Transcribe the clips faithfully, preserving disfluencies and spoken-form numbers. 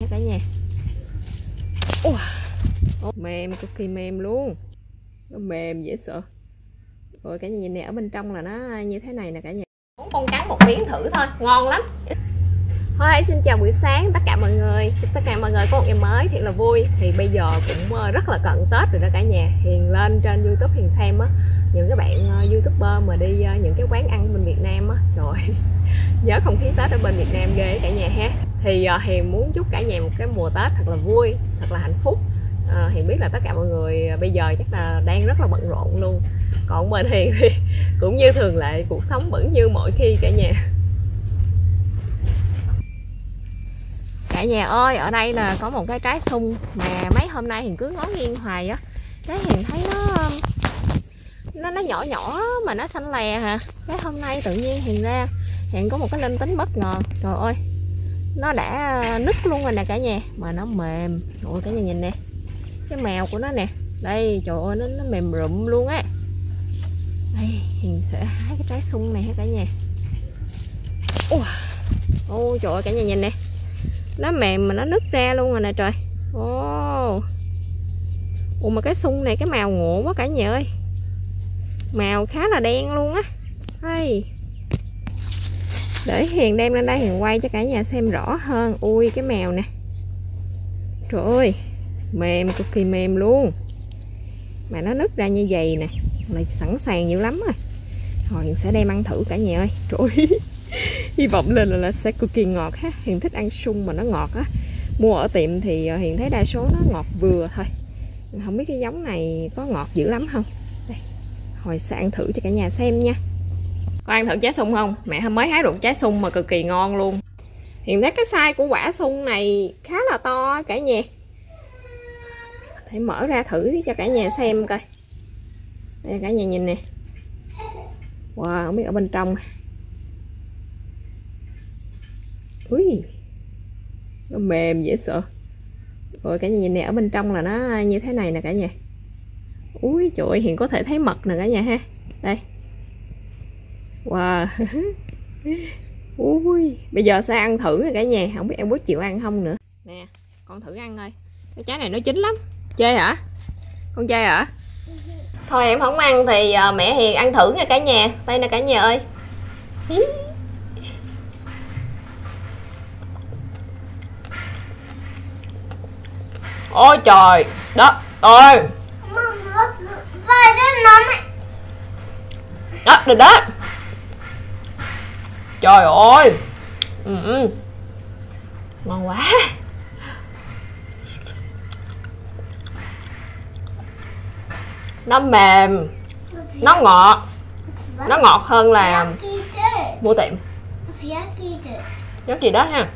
cả nhà. Ủa, mềm, cực kỳ mềm luôn. Nó mềm dễ sợ. Rồi cả nhà nhìn nè, ở bên trong là nó như thế này nè cả nhà. Muốn con cắn một miếng thử thôi, ngon lắm. Thôi, xin chào buổi sáng tất cả mọi người. Chúc tất cả mọi người có một ngày mới thiệt là vui. Thì bây giờ cũng rất là cận Tết rồi đó cả nhà. Hiền lên trên YouTube Hiền xem á, những cái bạn YouTuber mà đi những cái quán ăn bên Việt Nam á, trời nhớ không khí Tết ở bên Việt Nam ghê cả nhà ha. Thì uh, Hiền muốn chúc cả nhà một cái mùa Tết thật là vui, thật là hạnh phúc. uh, Hiền biết là tất cả mọi người bây giờ chắc là đang rất là bận rộn luôn. Còn bên Hiền thì cũng như thường lệ, cuộc sống vẫn như mọi khi cả nhà. Cả nhà ơi, ở đây là có một cái trái sung mà mấy hôm nay Hiền cứ ngó nghiêng hoài á. Cái Hiền thấy nó nó nó nhỏ nhỏ mà nó xanh lè hả. Cái hôm nay tự nhiên Hiền ra Hiền có một cái linh tính bất ngờ. Trời ơi, nó đã nứt luôn rồi nè cả nhà, mà nó mềm. Trời ơi cả nhà nhìn nè, cái mèo của nó nè. Đây, trời ơi, nó, nó mềm rụm luôn á. Đây, Hiền sẽ hái cái trái sung này ha cả nhà. Ôi, ôi trời ơi cả nhà nhìn nè, nó mềm mà nó nứt ra luôn rồi nè trời. Ồ, ủa mà cái sung này cái màu ngộ quá cả nhà ơi. Màu khá là đen luôn á. Đây, để Hiền đem lên đây Hiền quay cho cả nhà xem rõ hơn. Ui cái mèo nè, trời ơi, mềm, cực kỳ mềm luôn. Mà nó nứt ra như vậy nè, là sẵn sàng dữ lắm rồi. Rồi Hiền sẽ đem ăn thử cả nhà ơi. Trời ơi, hy vọng lên là, là sẽ cực kỳ ngọt ha. Hiền thích ăn sung mà nó ngọt á. Mua ở tiệm thì Hiền thấy đa số nó ngọt vừa thôi. Không biết cái giống này có ngọt dữ lắm không. Đây, hồi sẽ ăn thử cho cả nhà xem nha. Có ăn thử trái sung không? Mẹ mới hái được trái sung mà cực kỳ ngon luôn. Hiền thấy cái size của quả sung này khá là to cả nhà. Để mở ra thử cho cả nhà xem coi. Đây cả nhà nhìn nè. Wow, không biết ở bên trong. Ui, nó mềm dễ sợ. Rồi cả nhà nhìn nè, ở bên trong là nó như thế này nè cả nhà. Ui trời ơi, Hiền có thể thấy mật nè cả nhà ha. Đây. Wow. Ui, bây giờ sẽ ăn thử rồi cả nhà. Không biết em Bút chịu ăn không nữa. Nè, con thử ăn coi. Cái trái này nó chín lắm. Chê hả? Con chê hả? Thôi em không ăn thì mẹ Hiền ăn thử nha cả nhà. Đây nè cả nhà ơi. Ôi trời đất ơi. Đó, được đó. Trời ơi. Ừ. Ngon quá. Nó mềm, nó ngọt. Nó ngọt hơn là mua tiệm. Nhớ gì đó ha.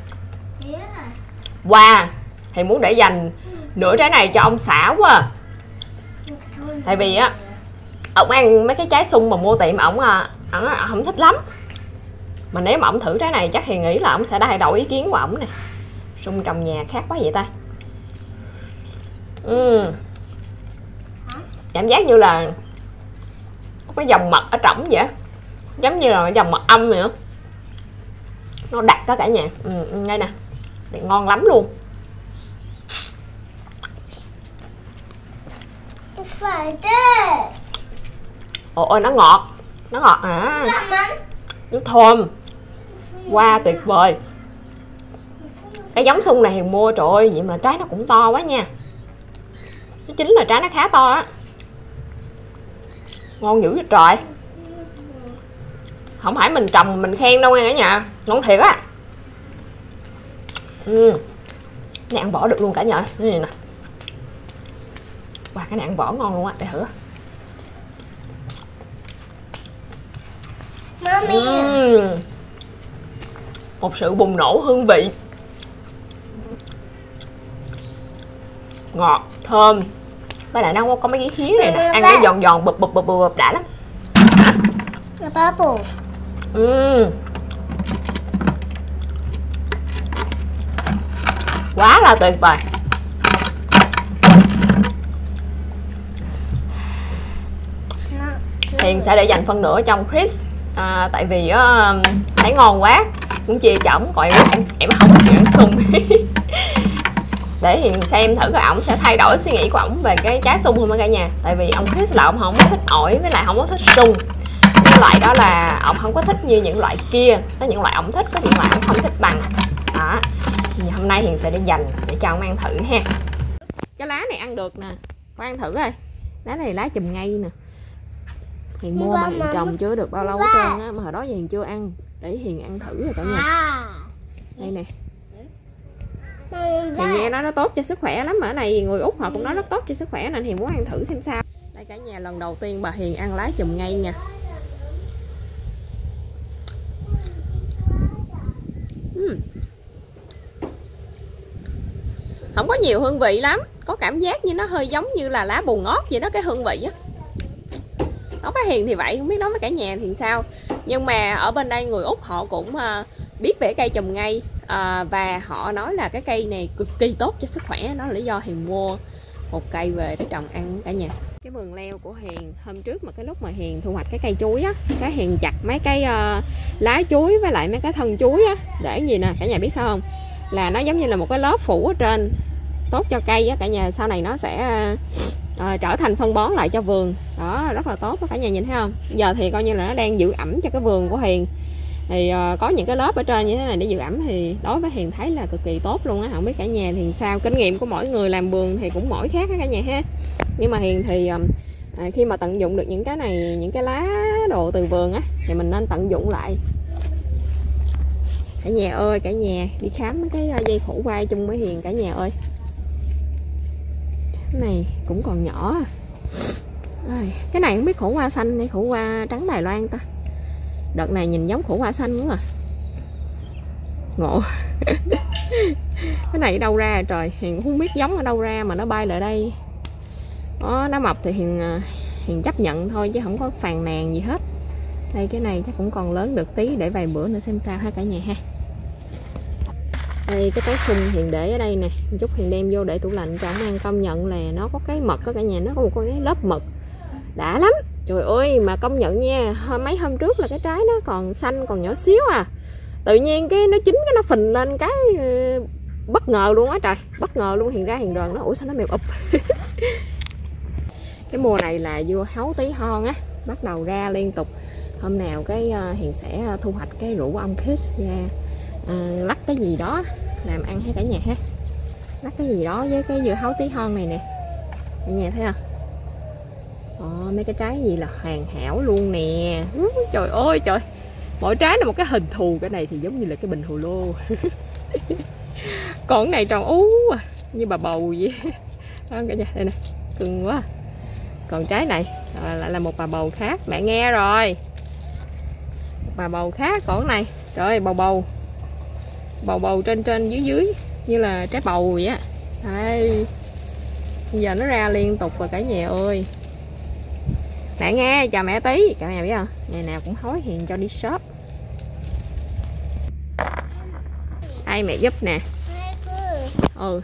Wow, thì muốn để dành nửa trái này cho ông xã quá. Tại vì á, ổng ăn mấy cái trái sung mà mua tiệm ổng à, ổng không thích lắm. Mà nếu mà ổng thử trái này chắc thì nghĩ là ổng sẽ thay đổi ý kiến của ổng nè. Sung trồng nhà khác quá vậy ta. Ừ. Cảm giác như là có cái dòng mật ở trỏng vậy, giống như là dòng mật ong vậy đó. Nó đặc đó cả nhà. Ừ, đây nè, ngon lắm luôn. Ôi nó ngọt, nó ngọt à, nó thơm, wow tuyệt vời. Cái giống sung này Hiền mua trời ơi, vậy mà trái nó cũng to quá nha. Nó chính là trái nó khá to á, ngon dữ vậy trời. Không phải mình trồng mình khen đâu nha cả nhà, ngon thiệt á. Ừ, này ăn vỏ được luôn cả nhà. Cái này nè, wow cái này ăn vỏ ngon luôn á, để thử. Uhm, một sự bùng nổ hương vị, ngọt thơm, với lại nó có mấy cái khía này nè, ăn cái giòn giòn bụp bụp bụp bụp đã lắm. Uhm. Quá là tuyệt vời. Hiền sẽ để dành phân nửa trong Chris à, tại vì uh, thấy ngon quá cũng chia cho ổng, còn em em không có ăn sung. để Hiền xem thử coi ổng sẽ thay đổi suy nghĩ của ổng về cái trái sung không cả nhà. Tại vì ông Chris là ổng không có thích ổi với lại không có thích sung. Cái loại đó là ổng không có thích như những loại kia. Có những loại ổng thích, có những loại ổng không thích bằng. Đó. Hôm nay Hiền sẽ để dành để cho ổng ăn thử ha. Cái lá này ăn được nè, con ăn thử coi. Lá này lá chùm ngay nè. Hiền mua mà Hiền trồng chưa được bao lâu hết trơn á, mà hồi đó giờ Hiền chưa ăn, để Hiền ăn thử rồi cả nhà. Đây nè. Hiền nghe nói nó tốt cho sức khỏe lắm, mà ở này người Úc họ cũng nói rất tốt cho sức khỏe nên Hiền muốn ăn thử xem sao. Đây cả nhà, lần đầu tiên bà Hiền ăn lá chùm ngay nha. uhm. Không có nhiều hương vị lắm, có cảm giác như nó hơi giống như là lá bù ngót vậy đó, cái hương vị á. Nói với Hiền thì vậy, không biết nói với cả nhà thì sao. Nhưng mà ở bên đây người Úc họ cũng uh, biết về cây chùm ngay, uh, và họ nói là cái cây này cực kỳ tốt cho sức khỏe. Đó là lý do Hiền mua một cây về để trồng ăn cả nhà. Cái vườn leo của Hiền hôm trước mà cái lúc mà Hiền thu hoạch cái cây chuối á, cái Hiền chặt mấy cái uh, lá chuối với lại mấy cái thân chuối á, để gì nè cả nhà biết sao không, là nó giống như là một cái lớp phủ ở trên, tốt cho cây á cả nhà. Sau này nó sẽ uh, À, trở thành phân bón lại cho vườn đó, rất là tốt đó cả nhà, nhìn thấy không. Giờ thì coi như là nó đang giữ ẩm cho cái vườn của Hiền, thì uh, có những cái lớp ở trên như thế này để giữ ẩm, thì đối với Hiền thấy là cực kỳ tốt luôn á. Không biết cả nhà thì sao, kinh nghiệm của mỗi người làm vườn thì cũng mỗi khác đó cả nhà ha. Nhưng mà Hiền thì um, à, khi mà tận dụng được những cái này, những cái lá đồ từ vườn á, thì mình nên tận dụng lại cả nhà ơi. Cả nhà đi khám mấy cái dây khổ vai chung với Hiền cả nhà ơi. Cái này cũng còn nhỏ. Cái này không biết khổ qua xanh hay khổ qua trắng Đài Loan ta. Đợt này nhìn giống khổ qua xanh quá à. Ngộ. Cái này ở đâu ra trời, Hiền cũng không biết giống ở đâu ra mà nó bay lại đây. Đó, nó mập thì Hiền Hiền chấp nhận thôi chứ không có phàn nàn gì hết. Đây cái này chắc cũng còn lớn được tí, để vài bữa nữa xem sao ha cả nhà ha. Đây cái trái sung Hiền để ở đây nè, một chút Hiền đem vô để tủ lạnh cho ông ăn. Công nhận là nó có cái mật đó cả nhà, nó có một cái lớp mật đã lắm. Trời ơi mà công nhận nha, mấy hôm trước là cái trái nó còn xanh, còn nhỏ xíu à, tự nhiên cái nó chín cái nó phình lên cái uh, bất ngờ luôn á trời, bất ngờ luôn. Hiền ra Hiền rờn nó, ủa sao nó mềm ụp. Cái mùa này là vua hấu tí hon á, bắt đầu ra liên tục. Hôm nào cái uh, Hiền sẽ thu hoạch cái rủ ông Chris ra uh, lắc cái gì đó làm ăn hay cả nhà ha. Lắc cái gì đó với cái dưa hấu tí hon này nè cả nhà thấy không. Ồ, mấy cái trái gì là hoàn hảo luôn nè. Trời ơi trời, mỗi trái là một cái hình thù. Cái này thì giống như là cái bình hồ lô. Còn cái này tròn ú à, như bà bầu vậy đó cả nhà. Đây nè, cưng quá. Còn trái này à, lại là một bà bầu khác, mẹ nghe rồi, một bà bầu khác. Còn cái này trời ơi, bầu bầu bầu bầu trên trên dưới dưới như là trái bầu vậy á. Đây bây giờ nó ra liên tục rồi cả nhà ơi. Mẹ nghe, chào mẹ tí cả nhà biết không, ngày nào cũng hối Hiền cho đi shop. Đây mẹ giúp nè. Ừ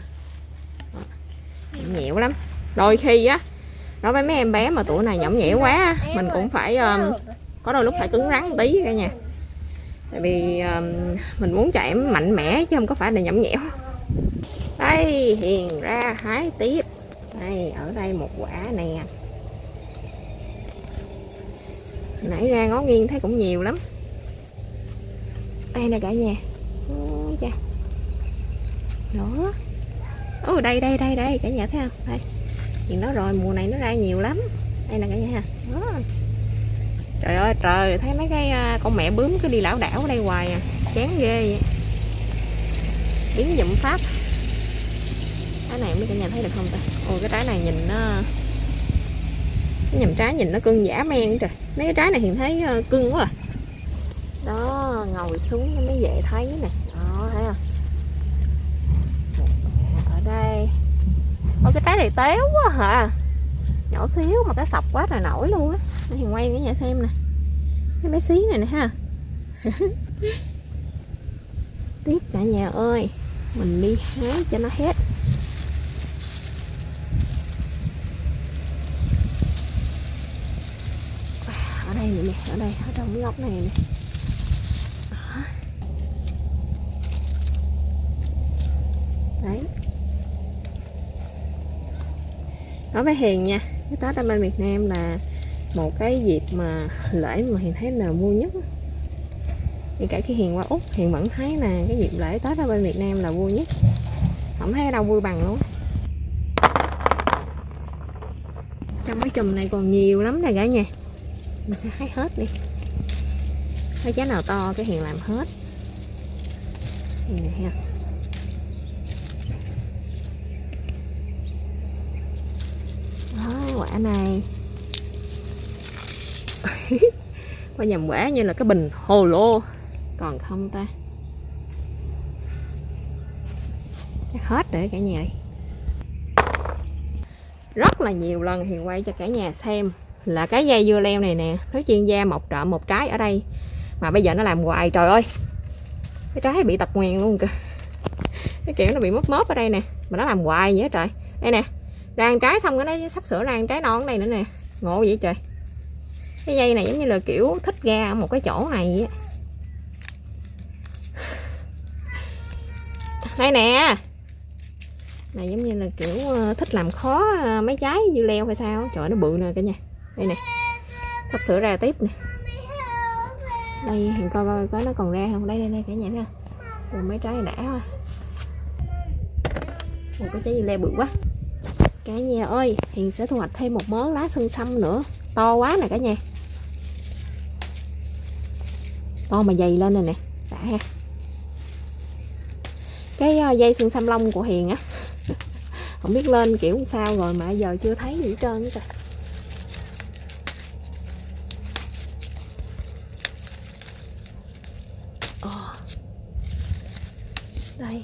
nhẹo lắm, đôi khi á nói với mấy em bé mà tuổi này nhõng nhẽo quá, mình cũng phải um, có đôi lúc phải cứng rắn một tí cả nhà. Tại vì um, mình muốn cho em mạnh mẽ chứ không có phải là nhõng nhẽo. Đây Hiền ra hái tiếp. Đây ở đây một quả nè, nãy ra ngó nghiêng thấy cũng nhiều lắm. Đây nè cả nhà. Chà. Đó. Ồ đây đây đây đây cả nhà thấy không? Đây. Nhìn nó rồi, mùa này nó ra nhiều lắm. Đây nè cả nhà. Đó. Trời ơi trời, thấy mấy cái con mẹ bướm cứ đi lảo đảo ở đây hoài à, chán ghê vậy. Biến dụm pháp. Cái này không biết cả nhà thấy được không ta? Ôi cái trái này nhìn nó, cái nhầm trái nhìn nó cưng dã man trời. Mấy cái trái này Hiền thấy cưng quá à. Đó, ngồi xuống mới dễ thấy nè. Đó, thấy không? Ở đây. Ôi cái trái này téo quá hả? Nhỏ xíu mà cái sọc quá trời nổi luôn á. Hiền quay cái nhà xem nè. Cái bé xí này nè ha. Tiếp cả nhà ơi, mình đi hái cho nó hết. Ở đây nè, ở đây, ở trong cái góc này nè. Đấy. Nói với Hiền nha, cái Tết ở bên Việt Nam là một cái dịp mà lễ mà Hiền thấy là vui nhất. Thì cả khi Hiền qua Úc, Hiền vẫn thấy là cái dịp lễ Tết ở bên Việt Nam là vui nhất. Không thấy ở đâu vui bằng luôn. Trong cái chùm này còn nhiều lắm này cả nhà. Mình sẽ hái hết đi. Thấy trái nào to cái Hiền làm hết. Nhìn này ha. Đó, quả này. Có nhầm quả như là cái bình hồ lô. Còn không ta? Chắc hết rồi cả nhà ơi. Rất là nhiều lần Hiền quay cho cả nhà xem là cái dây dưa leo này nè, nó chuyên gia mọc trộm một trái ở đây mà bây giờ nó làm hoài. Trời ơi, cái trái bị tật nguyền luôn kìa. Cái kiểu nó bị mớp mớp ở đây nè, mà nó làm hoài vậy trời. Đây nè, ra một trái xong cái nó sắp sửa ra một trái non ở đây nữa nè. Ngộ vậy trời. Cái dây này giống như là kiểu thích ra ở một cái chỗ này vậy. Đây nè, này giống như là kiểu thích làm khó mấy trái dưa leo hay sao. Trời, nó bự nè cả nhà. Đây nè, sắp sửa ra tiếp nè. Đây Hiền coi coi có nó còn ra không. Đây đây đây cả nhà thấy không. Rồi mấy trái đã thôi. Một cái trái dưa leo bự quá. Cả nhà ơi, Hiền sẽ thu hoạch thêm một mớ lá xuân xăm nữa. To quá nè cả nhà. To mà dày lên rồi nè. Đã ha. Cái dây xuân xăm lông của Hiền á, không biết lên kiểu sao rồi mà giờ chưa thấy gì hết trơn hết. Oh. Đây.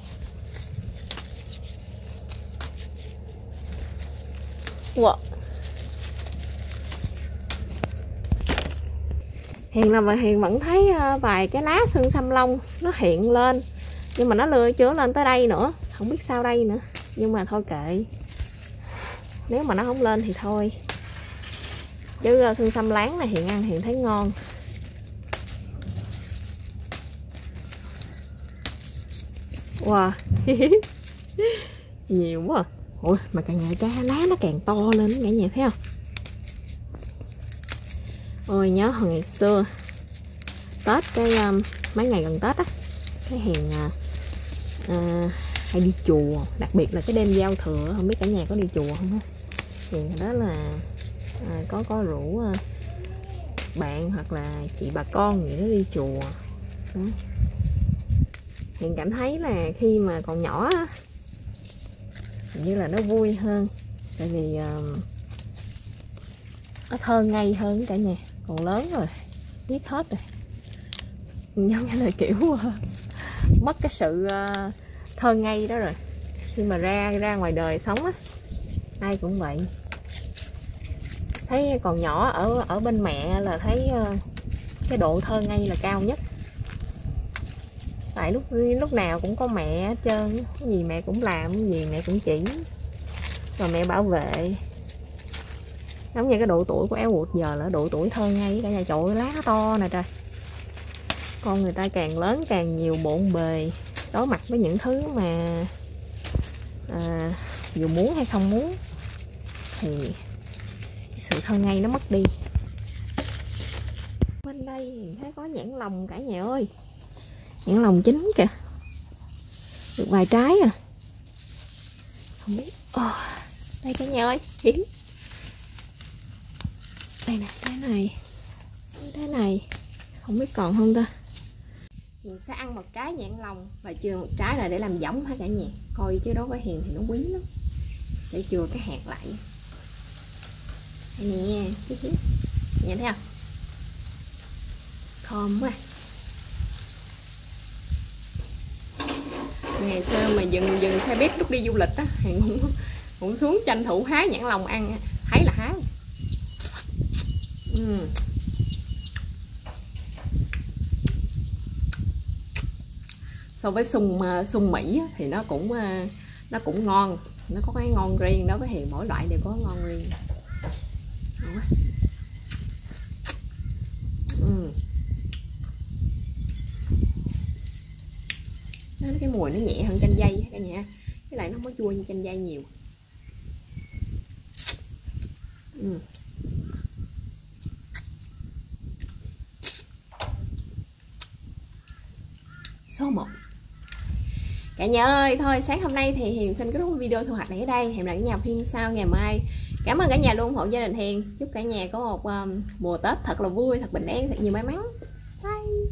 Wow. Hiền là mà Hiền vẫn thấy vài cái lá xuân xăm lông nó hiện lên, nhưng mà nó lưa chứa lên tới đây nữa, không biết sao đây nữa. Nhưng mà thôi kệ, nếu mà nó không lên thì thôi. Chứ xuân xăm láng này Hiền ăn Hiền thấy ngon. Wow. Nhiều quá à. Ủa mà càng ngày cái lá nó càng to lên cả nhà thấy không. Ôi nhớ hồi ngày xưa Tết cái um, mấy ngày gần Tết á, cái Hiền uh, uh, hay đi chùa, đặc biệt là cái đêm giao thừa. Không biết cả nhà có đi chùa không á. Thì đó là à, có có rủ uh, bạn hoặc là chị bà con gì đó đi chùa đó. Hiền cảm thấy là khi mà còn nhỏ á, như là nó vui hơn, tại vì uh, nó thơ ngây hơn cả nhà. Còn lớn rồi biết hết rồi, giống như là kiểu uh, mất cái sự uh, thơ ngây đó rồi. Khi mà ra ra ngoài đời sống á, ai cũng vậy. Thấy còn nhỏ ở ở bên mẹ là thấy uh, cái độ thơ ngây là cao nhất. Tại lúc lúc nào cũng có mẹ hết trơn, cái gì mẹ cũng làm, cái gì mẹ cũng chỉ, rồi mẹ bảo vệ. Giống như cái độ tuổi của Éo Uột giờ là độ tuổi thơ ngây cả nhà. Trời ơi, lá to nè trời. Con người ta càng lớn càng nhiều bộn bề, đối mặt với những thứ mà à, dù muốn hay không muốn thì sự thơ ngây nó mất đi. Bên đây thấy có nhãn lồng cả nhà ơi. Nhãn lồng chín kìa, được vài trái à. Không biết. Oh, đây cả nhà ơi. Đây nè, trái này, trái này không biết còn không ta. Hiền sẽ ăn một trái nhãn lồng và chừa một trái là để làm giống hả cả nhà. Coi chứ đối với Hiền thì nó quý lắm. Sẽ chừa cái hạt lại. Đây nè, nhìn thấy không? Thơm quá. Ngày xưa mà dừng dừng xe buýt lúc đi du lịch á, Hiền cũng, cũng xuống tranh thủ hái nhãn lồng ăn, thấy là hái. Uhm. So với sung sung Mỹ thì nó cũng nó cũng ngon, nó có cái ngon riêng. Đối với Hiền mỗi loại đều có ngon riêng. Uhm. Cái mùi nó nhẹ hơn chanh dây cả nhà, cái lại nó không có chua như chanh dây nhiều. Ừ. Số một. Cả nhà ơi, thôi sáng hôm nay thì Hiền xin kết thúc video thu hoạch này ở đây. Hẹn lại cả nhà phiên sau ngày mai. Cảm ơn cả nhà luôn ủng hộ gia đình Hiền. Chúc cả nhà có một um, mùa Tết thật là vui, thật bình an, thật nhiều may mắn. Bye.